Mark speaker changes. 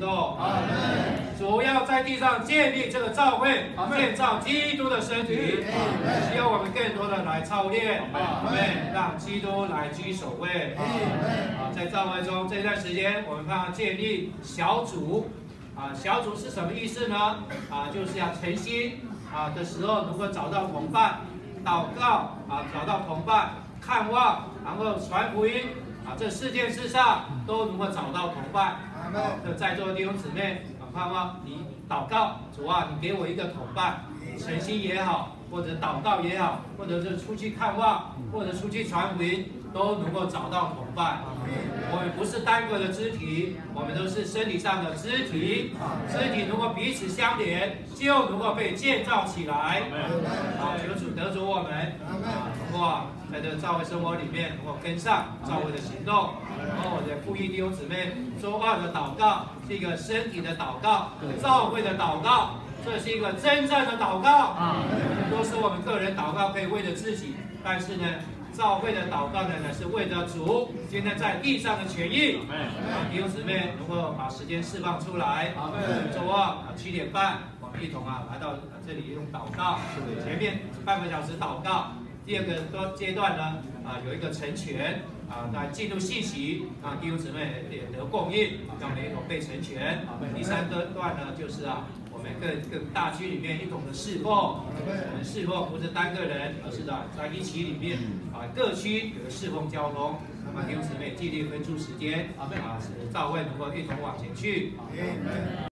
Speaker 1: 动。主要在地上建立这个教会，建造基督的身体。需要我们更多的来操练，让基督来居首位。在教会中这段时间，我们盼望建立小组。小组是什么意思呢？就是要诚心的时候能够找到同伴，祷告找到同伴，看望，然后传福音这4件事上都能够找到同伴。在座的弟兄姊妹，盼望你祷告，主啊，你给我一个同伴，诚心也好，或者祷告也好，或者是出去看望，或者出去传福音，都能够找到同伴。我们不是单个的肢体，我们都是身体上的肢体。肢体如果彼此相连，就能够被建造起来。求主得着我们，通过在这个教会生活里面，能够跟上教会的行动。然后我的呼吁弟兄姊妹，周二的祷告是一个身体的祷告，教会的祷告，这是一个真正的祷告。都是我们个人祷告可以为了自己，但是呢，教会的祷告呢是为了主今天在地上的权益。弟兄姊妹能够把时间释放出来。周二7点半，我们一同来到这里用祷告。前面半个小时祷告，第二个阶段呢有一个成全来进入信息弟兄姊妹也得供应，让我们一同被成全。第3个段呢就是我们各大区里面一同的侍奉。我们侍奉不是单个人，而是在一起里面各区有个侍奉交通。那么弟兄姊妹尽力分出时间使教会能够一同往前去。